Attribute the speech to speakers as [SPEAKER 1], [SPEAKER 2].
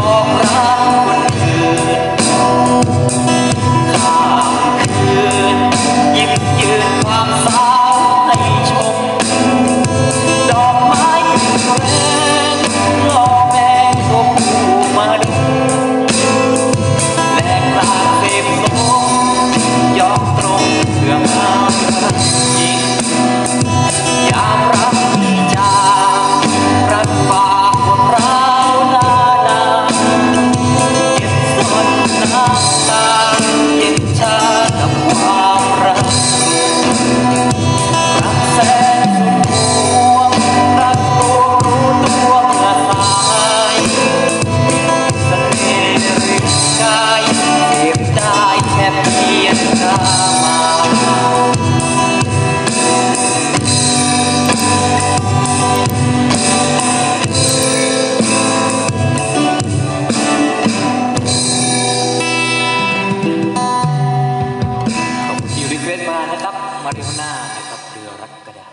[SPEAKER 1] บอกรักคนอื่นข้ามคืนหยิบยืนความสาวให้ชมดอกไม้กลิ่นแรงล่อแมงตัวผู้มาดูแหลกลานเสพสมยอมตรงเพื่องามรักจริงยามรักที่จากรักฝากคนร้าวนาเก็บซ่อนน้ำตาเย็นชากับความรักแสนสุดห่วงรักตัวรู้ตัวเมื่อสายเสน่ห์ริบกายเจ็บได้แค่เพียงตามาที่รีเควสต์มานะครับมาริโอน่านะครับเรือรักกระดาษ